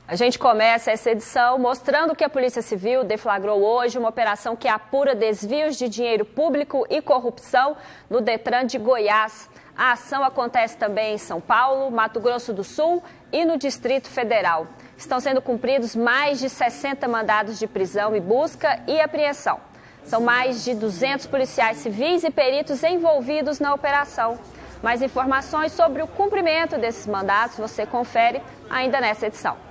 A gente começa essa edição mostrando que a Polícia Civil deflagrou hoje uma operação que apura desvios de dinheiro público e corrupção no Detran de Goiás. A ação acontece também em São Paulo, Mato Grosso do Sul e no Distrito Federal. Estão sendo cumpridos mais de 60 mandados de prisão e busca e apreensão. São mais de 200 policiais civis e peritos envolvidos na operação. Mais informações sobre o cumprimento desses mandados você confere ainda nessa edição.